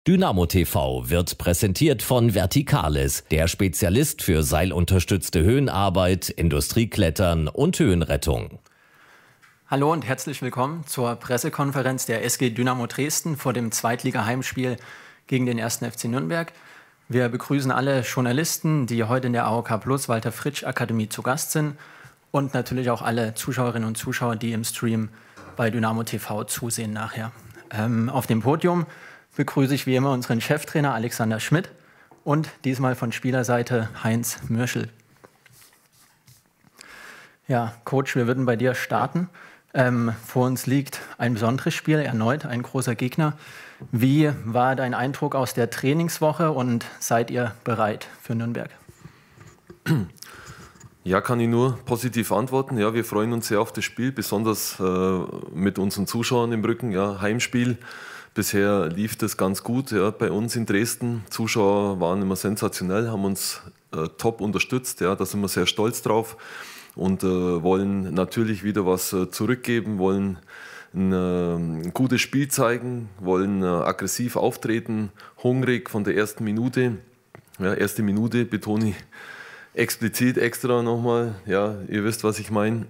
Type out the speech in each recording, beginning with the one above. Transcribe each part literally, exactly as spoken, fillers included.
Dynamo T V wird präsentiert von Verticales, der Spezialist für seilunterstützte Höhenarbeit, Industrieklettern und Höhenrettung. Hallo und herzlich willkommen zur Pressekonferenz der S G Dynamo Dresden vor dem Zweitliga-Heimspiel gegen den ersten F C Nürnberg. Wir begrüßen alle Journalisten, die heute in der A O K Plus Walter Fritsch Akademie zu Gast sind und natürlich auch alle Zuschauerinnen und Zuschauer, die im Stream bei Dynamo T V zusehen nachher. Ähm, auf dem Podium begrüße ich wie immer unseren Cheftrainer Alexander Schmidt und diesmal von Spielerseite Heinz Mürschel. Ja, Coach, wir würden bei dir starten. Ähm, vor uns liegt ein besonderes Spiel, erneut ein großer Gegner. Wie war dein Eindruck aus der Trainingswoche und seid ihr bereit für Nürnberg? Ja, kann ich nur positiv antworten. Ja, wir freuen uns sehr auf das Spiel, besonders äh, mit unseren Zuschauern im Rücken. Ja, Heimspiel. Bisher lief das ganz gut, ja, bei uns in Dresden. Zuschauer waren immer sensationell, haben uns äh, top unterstützt. Ja, da sind wir sehr stolz drauf und äh, wollen natürlich wieder was äh, zurückgeben, wollen ein, äh, ein gutes Spiel zeigen, wollen äh, aggressiv auftreten, hungrig von der ersten Minute. Ja, erste Minute betone ich explizit extra nochmal. Ja, ihr wisst, was ich meine.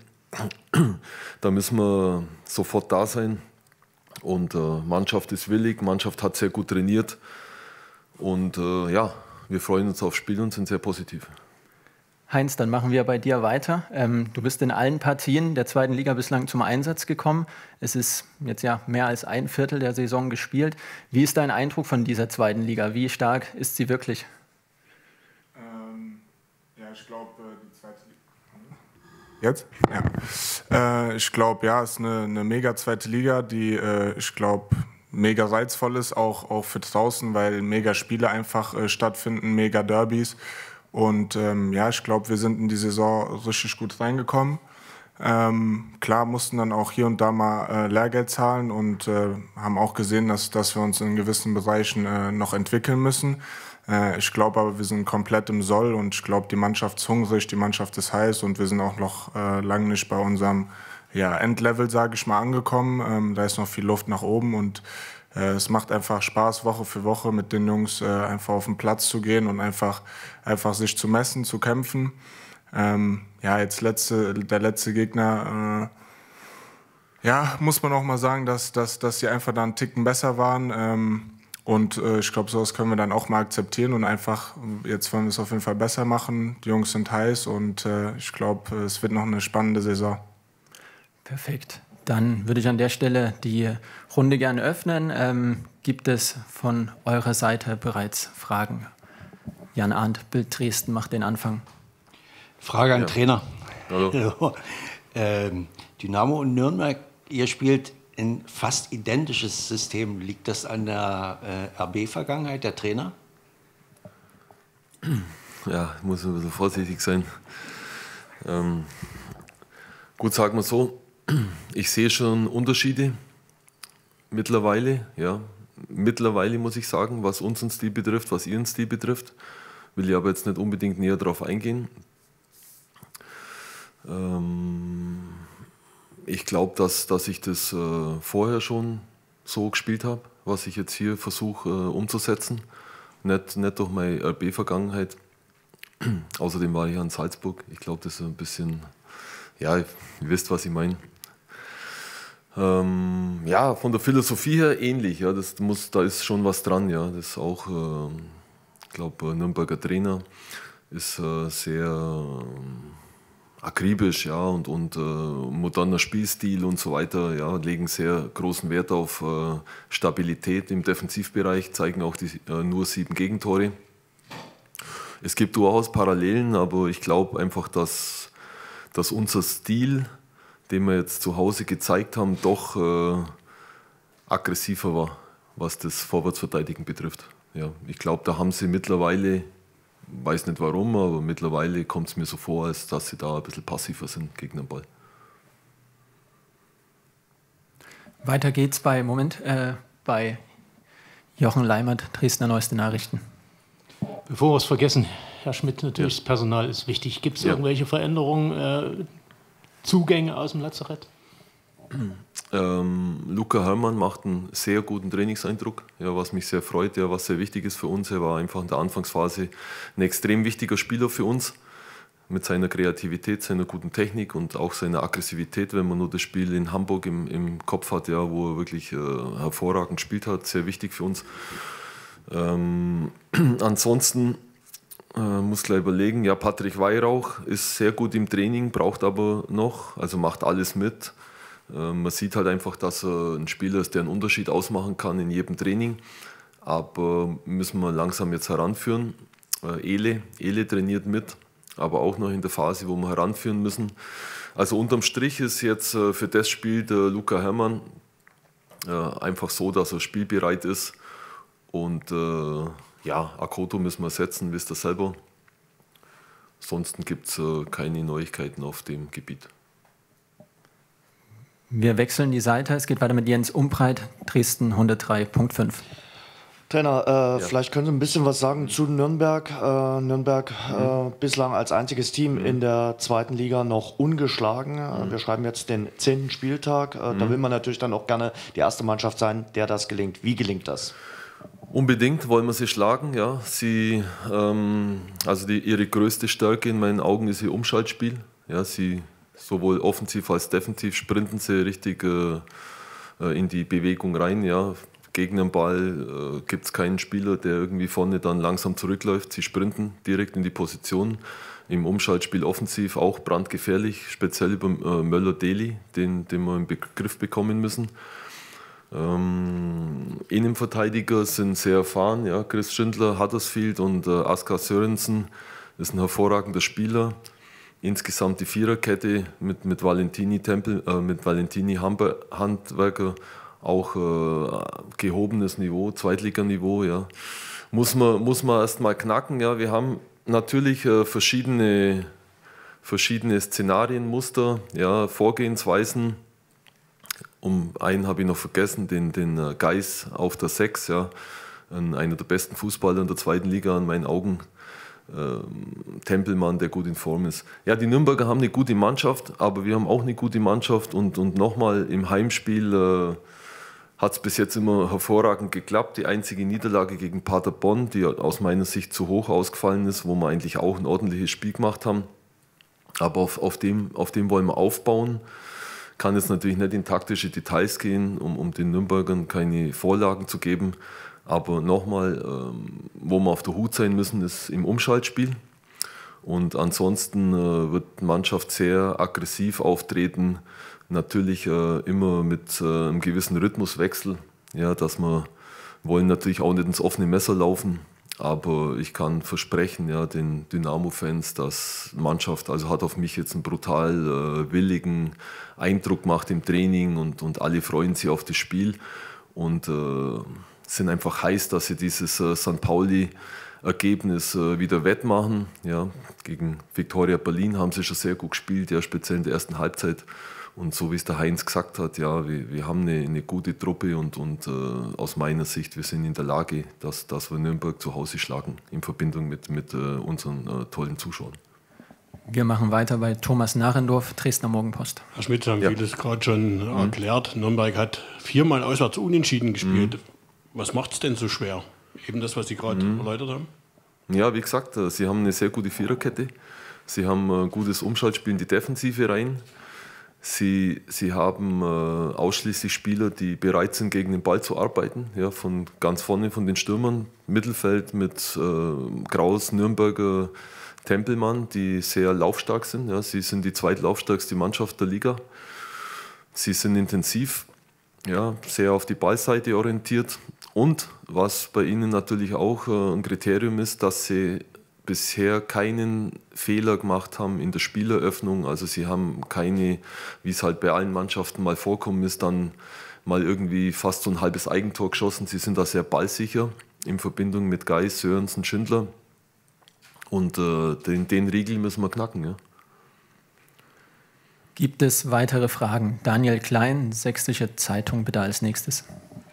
Da müssen wir sofort da sein. Und äh, Mannschaft ist willig, Mannschaft hat sehr gut trainiert und äh, ja, wir freuen uns aufs Spiel und sind sehr positiv. Heinz, dann machen wir bei dir weiter. Ähm, du bist in allen Partien der zweiten Liga bislang zum Einsatz gekommen. Es ist jetzt ja mehr als ein Viertel der Saison gespielt. Wie ist dein Eindruck von dieser zweiten Liga? Wie stark ist sie wirklich? Ähm, ja, ich glaube, die zweite Liga. Jetzt? Ja. Äh, ich glaube, ja, es ist eine, eine mega zweite Liga, die, äh, ich glaube, mega reizvoll ist, auch, auch für draußen, weil mega Spiele einfach äh, stattfinden, mega Derbys. Und ähm, ja, ich glaube, wir sind in die Saison richtig gut reingekommen. Ähm, klar mussten dann auch hier und da mal äh, Lehrgeld zahlen und äh, haben auch gesehen, dass, dass wir uns in gewissen Bereichen äh, noch entwickeln müssen. Ich glaube aber, wir sind komplett im Soll und ich glaube, die Mannschaft ist hungrig, die Mannschaft ist heiß und wir sind auch noch äh, lange nicht bei unserem ja, Endlevel, sage ich mal, angekommen. Ähm, da ist noch viel Luft nach oben und äh, es macht einfach Spaß, Woche für Woche mit den Jungs äh, einfach auf den Platz zu gehen und einfach, einfach sich zu messen, zu kämpfen. Ähm, ja, jetzt letzte, der letzte Gegner, äh, ja, muss man auch mal sagen, dass, dass, dass sie einfach da einen Ticken besser waren. Ähm, Und äh, ich glaube, sowas können wir dann auch mal akzeptieren und einfach, jetzt wollen wir es auf jeden Fall besser machen. Die Jungs sind heiß und äh, ich glaube, es wird noch eine spannende Saison. Perfekt. Dann würde ich an der Stelle die Runde gerne öffnen. Ähm, gibt es von eurer Seite bereits Fragen? Jan Arndt, Bild Dresden, macht den Anfang. Frage an ja. den Trainer. Hallo. ähm, Dynamo und Nürnberg, ihr spielt ein fast identisches System. Liegt das an der äh, R B-Vergangenheit, der Trainer? Ja, ich muss ein bisschen vorsichtig sein. Ähm, gut, sagen wir so, ich sehe schon Unterschiede mittlerweile. Ja. Mittlerweile muss ich sagen, was unseren Stil betrifft, was ihren Stil betrifft. Will ich aber jetzt nicht unbedingt näher darauf eingehen. Ähm, Ich glaube, dass, dass ich das äh, vorher schon so gespielt habe, was ich jetzt hier versuche äh, umzusetzen. Nicht, nicht durch meine R B-Vergangenheit. Außerdem war ich ja in Salzburg. Ich glaube, das ist ein bisschen, ja, ihr wisst, was ich meine. Ähm, ja, von der Philosophie her ähnlich. Ja, das muss, da ist schon was dran. Ja. Das ist auch, äh, ich glaube, Nürnberger Trainer ist äh, sehr äh, akribisch, ja, und, und äh, moderner Spielstil und so weiter, ja, legen sehr großen Wert auf äh, Stabilität im Defensivbereich, zeigen auch die, äh, nur sieben Gegentore. Es gibt durchaus Parallelen, aber ich glaube einfach, dass, dass unser Stil, den wir jetzt zu Hause gezeigt haben, doch äh, aggressiver war, was das Vorwärtsverteidigen betrifft. Ja, ich glaube, da haben sie mittlerweile, weiß nicht warum, aber mittlerweile kommt es mir so vor, als dass sie da ein bisschen passiver sind gegen den Ball. Weiter geht's bei, Moment, äh, bei Jochen Leimert, Dresdner Neueste Nachrichten. Bevor wir es vergessen, Herr Schmidt, natürlich, ja. Das Personal ist wichtig. Gibt es ja. irgendwelche Veränderungen, äh, Zugänge aus dem Lazarett? Ähm, Luca Herrmann macht einen sehr guten Trainingseindruck, ja, was mich sehr freut, ja, was sehr wichtig ist für uns. Er war einfach in der Anfangsphase ein extrem wichtiger Spieler für uns mit seiner Kreativität, seiner guten Technik und auch seiner Aggressivität, wenn man nur das Spiel in Hamburg im, im Kopf hat, ja, wo er wirklich äh, hervorragend gespielt hat, sehr wichtig für uns. Ähm, ansonsten äh, muss gleich überlegen, ja, Patrick Weihrauch ist sehr gut im Training, braucht aber noch, also macht alles mit. Äh, man sieht halt einfach, dass er ein Spieler ist, der einen Unterschied ausmachen kann in jedem Training, aber müssen wir langsam jetzt heranführen. Äh, Ele, Ele trainiert mit, aber auch noch in der Phase, wo wir heranführen müssen. Also unterm Strich ist jetzt äh, für das Spiel der Luca Herrmann äh, einfach so, dass er spielbereit ist. Und äh, ja, Akoto müssen wir setzen, wisst ihr selber. Ansonsten gibt es äh, keine Neuigkeiten auf dem Gebiet. Wir wechseln die Seite. Es geht weiter mit Jens Umbreit, Dresden hundertdrei Punkt fünf. Trainer, äh, ja. vielleicht können Sie ein bisschen was sagen zu Nürnberg. Äh, Nürnberg mhm. äh, bislang als einziges Team mhm. in der zweiten Liga noch ungeschlagen. Mhm. Wir schreiben jetzt den zehnten Spieltag. Äh, mhm. Da will man natürlich dann auch gerne die erste Mannschaft sein, der das gelingt. Wie gelingt das? Unbedingt wollen wir sie schlagen. Ja. Sie, ähm, also die, ihre größte Stärke in meinen Augen ist ihr Umschaltspiel. Ja, sie sowohl offensiv als defensiv sprinten sie richtig äh, in die Bewegung rein. Ja. Gegen den Ball äh, gibt es keinen Spieler, der irgendwie vorne dann langsam zurückläuft. Sie sprinten direkt in die Position. Im Umschaltspiel offensiv auch brandgefährlich, speziell über äh, Möller-Deli, den, den wir im Begriff bekommen müssen. Ähm, Innenverteidiger sind sehr erfahren. Ja. Chris Schindler, Huddersfield und äh, Askar Sörensen ist ein hervorragender Spieler. Insgesamt die Viererkette mit, mit Valentini, Tempel, äh, mit Valentini Hamber, Handwerker. Auch äh, gehobenes Niveau, Zweitliganiveau, ja. Muss man, muss man erst mal knacken. Ja. Wir haben natürlich äh, verschiedene, verschiedene Szenarien, Muster, ja, Vorgehensweisen. Um einen habe ich noch vergessen, den, den äh, Geis auf der sechs, ja. Einer der besten Fußballer in der zweiten Liga in meinen Augen. Äh, Tempelmann, der gut in Form ist. Ja, die Nürnberger haben eine gute Mannschaft, aber wir haben auch eine gute Mannschaft. Und, und nochmal im Heimspiel äh, hat es bis jetzt immer hervorragend geklappt. Die einzige Niederlage gegen Paderborn, die aus meiner Sicht zu hoch ausgefallen ist, wo wir eigentlich auch ein ordentliches Spiel gemacht haben. Aber auf, auf, dem, auf dem wollen wir aufbauen. Kann jetzt natürlich nicht in taktische Details gehen, um, um den Nürnbergern keine Vorlagen zu geben. Aber nochmal, ähm, wo wir auf der Hut sein müssen, ist im Umschaltspiel. Und ansonsten äh, wird die Mannschaft sehr aggressiv auftreten. Natürlich äh, immer mit äh, einem gewissen Rhythmuswechsel, ja, dass wir wollen natürlich auch nicht ins offene Messer laufen, aber ich kann versprechen, ja, den Dynamo-Fans, dass die Mannschaft also hat auf mich jetzt einen brutal äh, willigen Eindruck gemacht im Training und, und alle freuen sich auf das Spiel und äh, sind einfach heiß, dass sie dieses äh, Sankt Pauli-Ergebnis äh, wieder wettmachen. Ja, gegen Viktoria Berlin haben sie schon sehr gut gespielt, ja, speziell in der ersten Halbzeit. Und so wie es der Heinz gesagt hat, ja, wir, wir haben eine, eine gute Truppe und, und äh, aus meiner Sicht, wir sind in der Lage, dass, dass wir Nürnberg zu Hause schlagen in Verbindung mit, mit äh, unseren äh, tollen Zuschauern. Wir machen weiter bei Thomas Narendorf, Dresdner Morgenpost. Herr Schmidt, Sie haben ja. vieles gerade schon mhm. erklärt. Nürnberg hat viermal auswärts unentschieden gespielt. Mhm. Was macht es denn so schwer? Eben das, was Sie gerade mhm. erläutert haben? Ja, wie gesagt, Sie haben eine sehr gute Viererkette. Sie haben ein gutes Umschaltspiel in die Defensive rein. Sie, sie haben äh, ausschließlich Spieler, die bereit sind, gegen den Ball zu arbeiten. Ja, von ganz vorne von den Stürmern. Mittelfeld mit äh, Kraus, Nürnberger, Tempelmann, die sehr laufstark sind. Ja, sie sind die zweitlaufstärkste Mannschaft der Liga. Sie sind intensiv, ja, sehr auf die Ballseite orientiert. Und was bei ihnen natürlich auch äh, ein Kriterium ist, dass sie bisher keinen Fehler gemacht haben in der Spieleröffnung. Also sie haben keine, wie es halt bei allen Mannschaften mal vorkommen ist, dann mal irgendwie fast so ein halbes Eigentor geschossen. Sie sind da sehr ballsicher in Verbindung mit Geis, Sörensen, Schindler. Und äh, den, den Riegel müssen wir knacken. Ja. Gibt es weitere Fragen? Daniel Klein, Sächsische Zeitung, bitte als nächstes.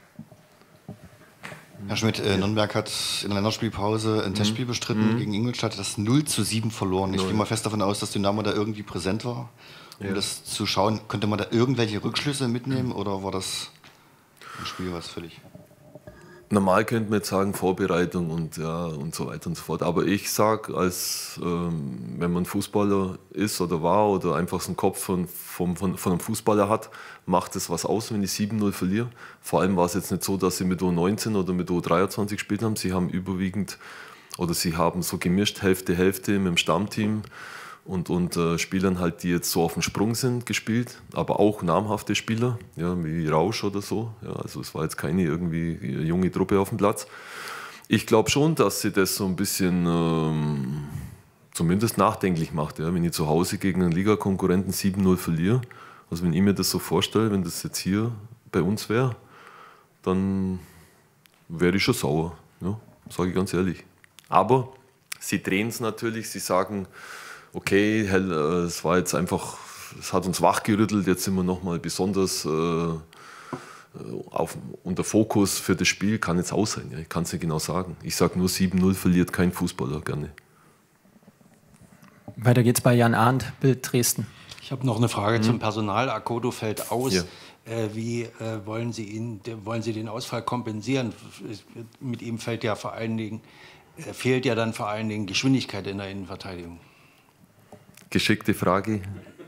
Herr Schmidt, äh, Nürnberg hat in der Länderspielpause ein mhm. Testspiel bestritten mhm. gegen Ingolstadt, das null zu sieben verloren. Ich gehe mal fest davon aus, dass Dynamo da irgendwie präsent war. um ja. das zu schauen. Konnte man da irgendwelche Rückschlüsse mitnehmen oder war das ein Spiel, was völlig... Normal könnte man jetzt sagen Vorbereitung und, ja, und so weiter und so fort. Aber ich sage, als ähm, wenn man Fußballer ist oder war oder einfach so einen Kopf von, von, von, von einem Fußballer hat, macht es was aus, wenn ich sieben null verliere. Vor allem war es jetzt nicht so, dass sie mit U neunzehn oder mit U dreiundzwanzig gespielt haben. Sie haben überwiegend oder sie haben so gemischt, Hälfte, Hälfte mit dem Stammteam. Und, und äh, Spielern halt, die jetzt so auf dem Sprung sind, gespielt, aber auch namhafte Spieler, ja, wie Rausch oder so. Ja, also es war jetzt keine irgendwie junge Truppe auf dem Platz. Ich glaube schon, dass sie das so ein bisschen ähm, zumindest nachdenklich macht. Ja, wenn ich zu Hause gegen einen Ligakonkurrenten sieben null verliere, also wenn ich mir das so vorstelle, wenn das jetzt hier bei uns wäre, dann wäre ich schon sauer, ja, sage ich ganz ehrlich. Aber sie drehen es natürlich, sie sagen, okay, es war jetzt einfach, es hat uns wachgerüttelt, jetzt sind wir nochmal besonders äh, auf, unter Fokus für das Spiel, kann jetzt auch sein, ja, ich kann es nicht genau sagen. Ich sage nur, sieben null verliert kein Fußballer gerne. Weiter geht's bei Jan Arndt, Bild Dresden. Ich habe noch eine Frage mhm. zum Personal. Akoto fällt aus. Ja. Äh, wie äh, wollen Sie ihn, wollen Sie den Ausfall kompensieren? Mit ihm fällt ja vor allen Dingen, äh, fehlt ja dann vor allen Dingen Geschwindigkeit in der Innenverteidigung. Geschickte Frage.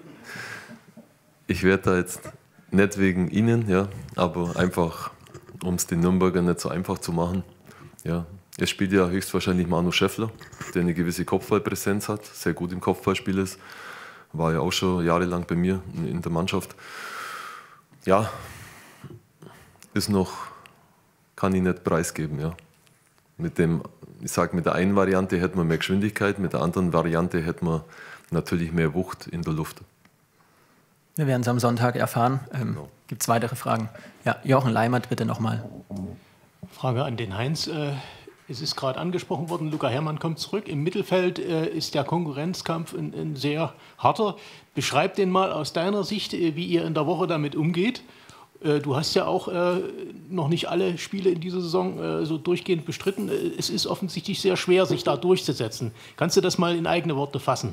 Ich werde da jetzt nicht wegen Ihnen, ja, aber einfach, um es den Nürnbergern nicht so einfach zu machen. Ja, es spielt ja höchstwahrscheinlich Manu Schäffler, der eine gewisse Kopfballpräsenz hat, sehr gut im Kopfballspiel ist. War ja auch schon jahrelang bei mir in der Mannschaft. Ja, ist noch, kann ich nicht preisgeben, ja. Mit dem, ich sage, mit der einen Variante hätte man mehr Geschwindigkeit, mit der anderen Variante hätte man natürlich mehr Wucht in der Luft. Wir werden es am Sonntag erfahren. Ähm, Genau. Gibt es weitere Fragen? Ja, Jochen Leimert, bitte nochmal. Frage an den Heinz. Äh, es ist gerade angesprochen worden, Luca Herrmann kommt zurück. Im Mittelfeld äh, ist der Konkurrenzkampf ein, ein sehr harter. Beschreib den mal aus deiner Sicht, äh, wie ihr in der Woche damit umgeht. Äh, du hast ja auch äh, noch nicht alle Spiele in dieser Saison äh, so durchgehend bestritten. Äh, es ist offensichtlich sehr schwer, sich da durchzusetzen. Kannst du das mal in eigene Worte fassen?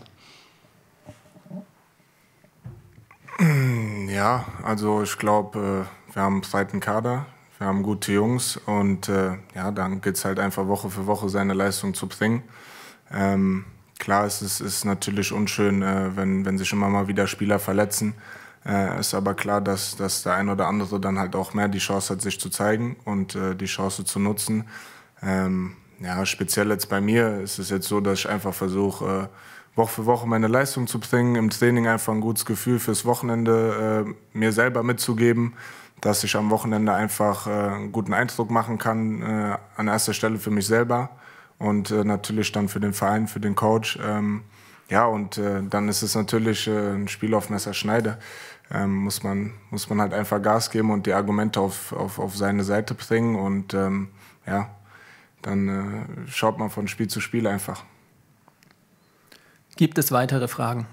Ja, also ich glaube, wir haben einen breiten Kader, wir haben gute Jungs und äh, ja, dann geht es halt einfach Woche für Woche seine Leistung zu bringen. Ähm, klar, es ist, ist natürlich unschön, äh, wenn, wenn sich immer mal wieder Spieler verletzen. Äh, ist aber klar, dass, dass der ein oder andere dann halt auch mehr die Chance hat, sich zu zeigen und äh, die Chance zu nutzen. Ähm, ja, speziell jetzt bei mir ist es jetzt so, dass ich einfach versuche, äh, Woche für Woche meine Leistung zu bringen, im Training einfach ein gutes Gefühl fürs Wochenende äh, mir selber mitzugeben, dass ich am Wochenende einfach äh, einen guten Eindruck machen kann, äh, an erster Stelle für mich selber und äh, natürlich dann für den Verein, für den Coach. Ähm, ja, und äh, dann ist es natürlich äh, ein Spiel auf Messerschneide. Ähm, muss man, muss man halt einfach Gas geben und die Argumente auf, auf, auf seine Seite bringen und ähm, ja, dann äh, schaut man von Spiel zu Spiel einfach. Gibt es weitere Fragen?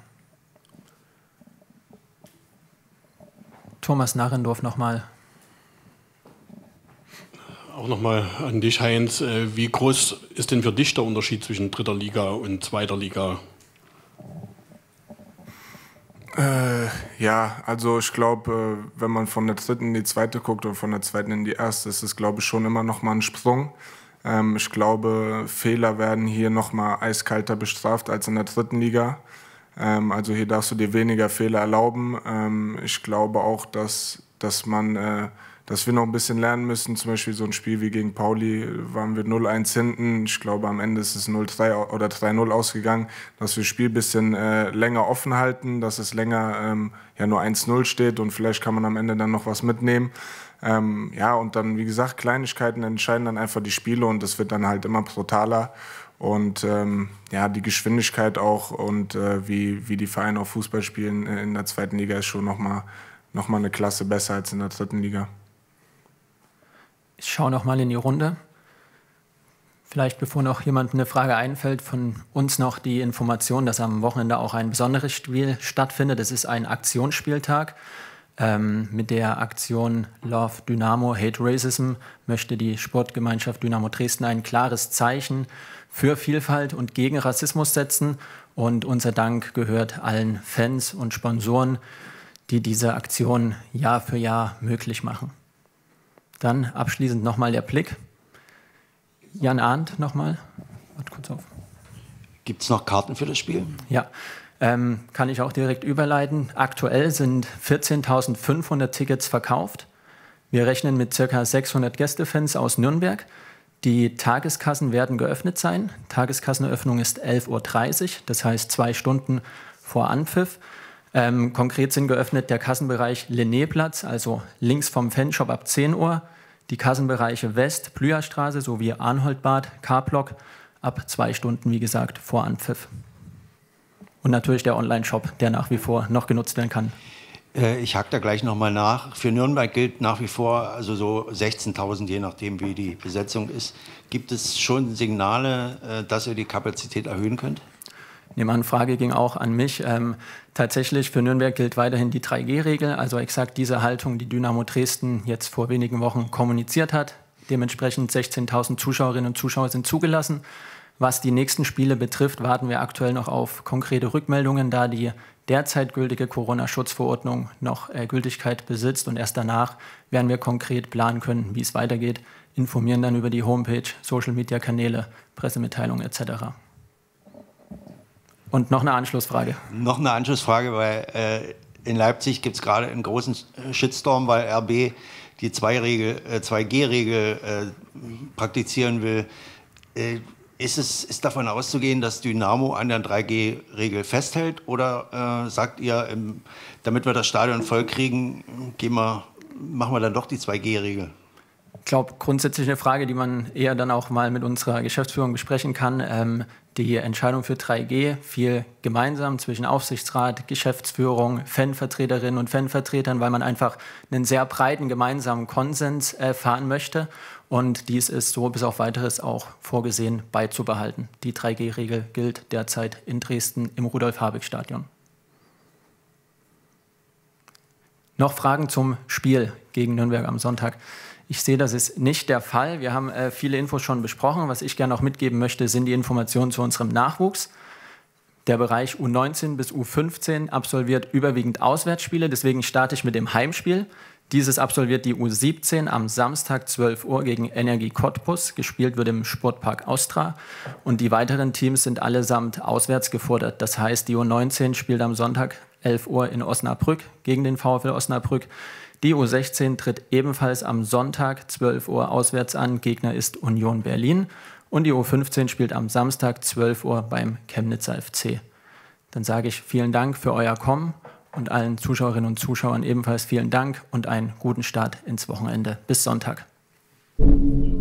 Thomas Narrendorf nochmal. Auch nochmal an dich, Heinz. Wie groß ist denn für dich der Unterschied zwischen dritter Liga und zweiter Liga? Äh, ja, also ich glaube, wenn man von der dritten in die zweite guckt oder von der zweiten in die erste, ist es, glaube ich, schon immer noch mal ein Sprung. Ähm, ich glaube, Fehler werden hier noch mal eiskalter bestraft als in der dritten Liga. Ähm, also hier darfst du dir weniger Fehler erlauben. Ähm, ich glaube auch, dass, dass man, äh, dass wir noch ein bisschen lernen müssen. Zum Beispiel so ein Spiel wie gegen Pauli waren wir null eins hinten. Ich glaube, am Ende ist es null drei oder drei null ausgegangen. Dass wir das Spiel ein bisschen äh, länger offen halten, dass es länger ähm, ja nur eins null steht und vielleicht kann man am Ende dann noch was mitnehmen. Ähm, ja, und dann, wie gesagt, Kleinigkeiten entscheiden dann einfach die Spiele und es wird dann halt immer brutaler. Und ähm, ja, die Geschwindigkeit auch und äh, wie, wie die Vereine auch Fußball spielen in der zweiten Liga ist schon nochmal noch mal eine Klasse besser als in der dritten Liga. Ich schaue nochmal in die Runde. Vielleicht, bevor noch jemand eine Frage einfällt, von uns noch die Information, dass am Wochenende auch ein besonderes Spiel stattfindet. Es ist ein Aktionsspieltag. Ähm, mit der Aktion Love Dynamo, Hate Racism möchte die Sportgemeinschaft Dynamo Dresden ein klares Zeichen für Vielfalt und gegen Rassismus setzen. Und unser Dank gehört allen Fans und Sponsoren, die diese Aktion Jahr für Jahr möglich machen. Dann abschließend nochmal der Blick. Jan Arndt nochmal. Warte kurz auf. Gibt es noch Karten für das Spiel? Ja. Ähm, kann ich auch direkt überleiten. Aktuell sind vierzehntausendfünfhundert Tickets verkauft. Wir rechnen mit ca. sechshundert Gästefans aus Nürnberg. Die Tageskassen werden geöffnet sein. Tageskasseneröffnung ist elf Uhr dreißig, das heißt zwei Stunden vor Anpfiff. Ähm, konkret sind geöffnet der Kassenbereich Linné-Platz, also links vom Fanshop ab zehn Uhr. Die Kassenbereiche West, Plüherstraße sowie Arnholdbad, K-Block ab zwei Stunden, wie gesagt, vor Anpfiff. Und natürlich der Online-Shop, der nach wie vor noch genutzt werden kann. Äh, ich hake da gleich nochmal nach. Für Nürnberg gilt nach wie vor also so sechzehntausend, je nachdem wie die Besetzung ist. Gibt es schon Signale, äh, dass ihr die Kapazität erhöhen könnt? Die Anfrage ging auch an mich. Ähm, tatsächlich für Nürnberg gilt weiterhin die drei G Regel, also exakt diese Haltung, die Dynamo Dresden jetzt vor wenigen Wochen kommuniziert hat. Dementsprechend sechzehntausend Zuschauerinnen und Zuschauer sind zugelassen. Was die nächsten Spiele betrifft, warten wir aktuell noch auf konkrete Rückmeldungen, da die derzeit gültige Corona-Schutzverordnung noch äh, Gültigkeit besitzt. Und erst danach werden wir konkret planen können, wie es weitergeht, informieren dann über die Homepage, Social-Media-Kanäle, Pressemitteilungen et cetera. Und noch eine Anschlussfrage. Noch eine Anschlussfrage, weil äh, in Leipzig gibt es gerade einen großen Shitstorm, weil R B die zwei G Regel äh, praktizieren will. Äh, Ist es ist davon auszugehen, dass Dynamo an der drei G Regel festhält? Oder äh, sagt ihr, ähm, damit wir das Stadion voll kriegen, gehen wir, machen wir dann doch die zwei G Regel? Ich glaube, grundsätzlich eine Frage, die man eher dann auch mal mit unserer Geschäftsführung besprechen kann. Ähm, die Entscheidung für drei G fiel gemeinsam zwischen Aufsichtsrat, Geschäftsführung, Fanvertreterinnen und Fanvertretern, weil man einfach einen sehr breiten gemeinsamen Konsens äh, fahren möchte. Und dies ist so bis auf Weiteres auch vorgesehen beizubehalten. Die drei G Regel gilt derzeit in Dresden im Rudolf-Habig-Stadion. Noch Fragen zum Spiel gegen Nürnberg am Sonntag? Ich sehe, das ist nicht der Fall. Wir haben äh, viele Infos schon besprochen. Was ich gerne noch mitgeben möchte, sind die Informationen zu unserem Nachwuchs. Der Bereich U neunzehn bis U fünfzehn absolviert überwiegend Auswärtsspiele. Deswegen starte ich mit dem Heimspiel. Dieses absolviert die U siebzehn am Samstag zwölf Uhr gegen Energie Cottbus. Gespielt wird im Sportpark Austra. Und die weiteren Teams sind allesamt auswärts gefordert. Das heißt, die U neunzehn spielt am Sonntag elf Uhr in Osnabrück gegen den VfL Osnabrück. Die U sechzehn tritt ebenfalls am Sonntag zwölf Uhr auswärts an. Gegner ist Union Berlin. Und die U fünfzehn spielt am Samstag zwölf Uhr beim Chemnitzer F C. Dann sage ich vielen Dank für euer Kommen und allen Zuschauerinnen und Zuschauern ebenfalls vielen Dank und einen guten Start ins Wochenende. Bis Sonntag.